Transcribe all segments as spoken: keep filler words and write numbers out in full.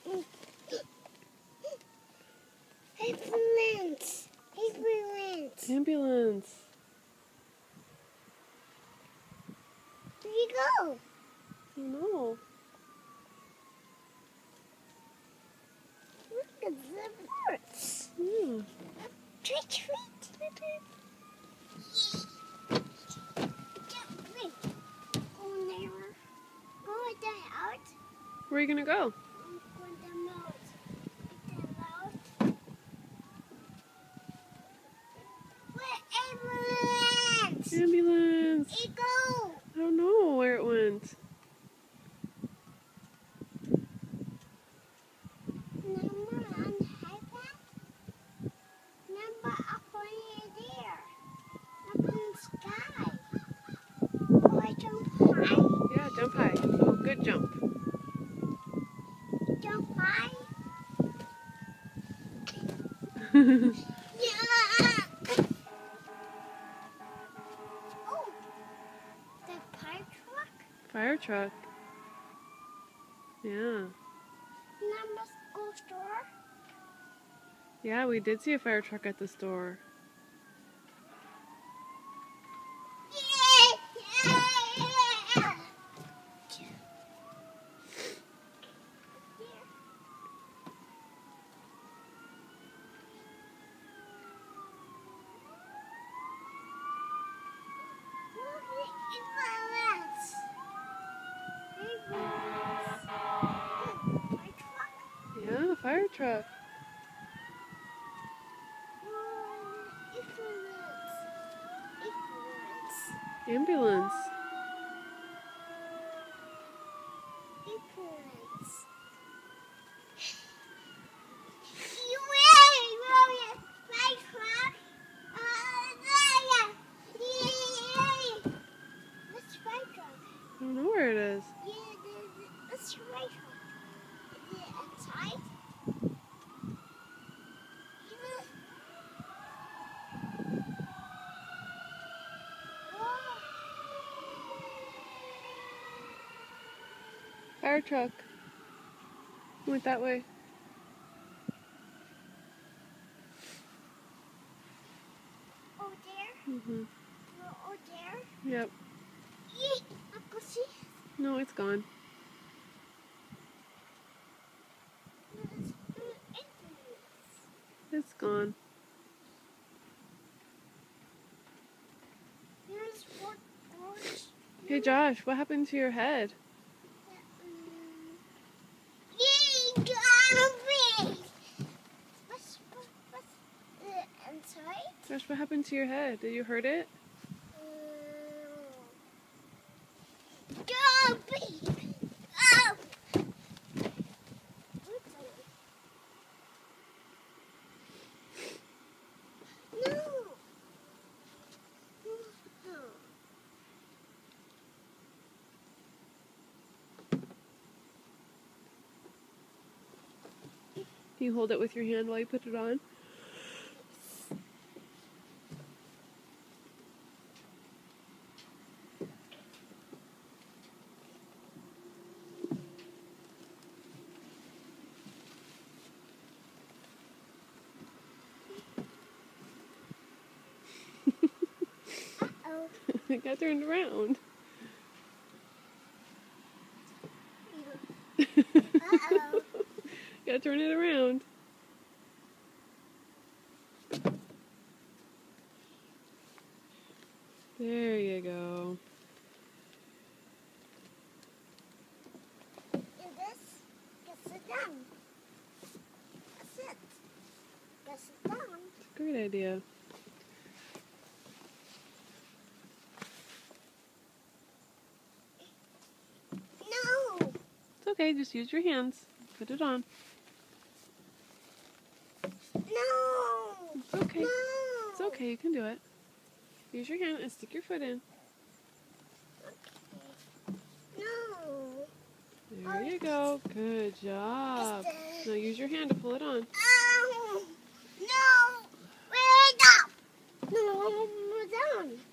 Ambulance! Ambulance! Ambulance. Where you go? I don't know. Look at the birds. Yeah. Treat, treat. Treat, treat. Go there. Go there out. Where are you gonna go? Go down out. Down out. Where ambulance? Ambulance. You go. I don't know where it went. Number on the iPad. Number up on there. Up in the sky. Oh, I jump high. Yeah, jump high. Oh, good jump. Jump high. Fire Yeah. Oh, the fire truck. truck. Yeah. Number school store. Yeah, we did see a fire truck at the store. Yeah, yeah. Yeah, fire truck. Ambulance. I don't know where it is. Fire truck. Went that way. Oh, there? Mhm. Oh, there? Yep. Yee, Uncle, see? No, it's gone. It's gone. Here's what orange. Hey Josh, what happened to your head? Yay, zombie! What's, what's, what's, uh, I'm sorry? Josh, what happened to your head? Did you hurt it? Zombie! Oh! No! No. Can you hold it with your hand while you put it on? Uh-oh. It got turned around. Uh-oh. Gotta turn it around. There you go. And this gets it done. That's it. Gets it done. Great idea. No! It's okay, just use your hands. Put it on. No! It's okay. No! It's okay, you can do it. Use your hand and stick your foot in. No! There you go. Good job. Now use your hand to pull it on. Oh! No! Wait up! No, we're down.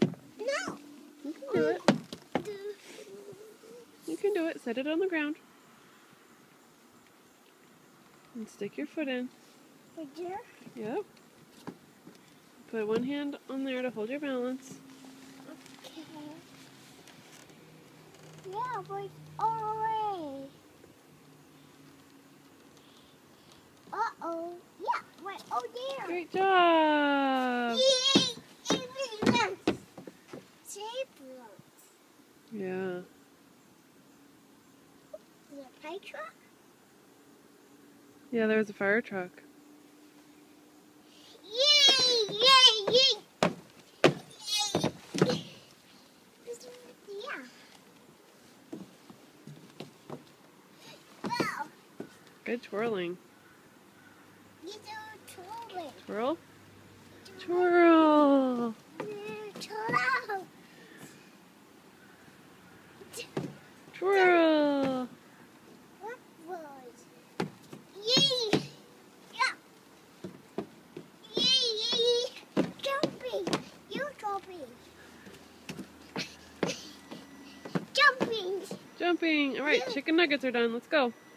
No! You can do it. You can do it. Set it on the ground. And stick your foot in. Right there? Yep. Put one hand on there to hold your balance. Okay. Yeah, but all the way. Uh-oh. Yeah, right over there. Great job! Yay! Ambulance! Ambulance. Yeah. Is it a fire truck? Yeah, there was a fire truck. Yay! Yay! Yay! Yay! Yeah. Wow. Good twirling. You do twirling. Twirl? Twirl! Twirl. Twirl! What was? Yay! Yeah. Yay! Yay! Jumping. You jumping. Jumping. Jumping! Alright, chicken nuggets are done. Let's go.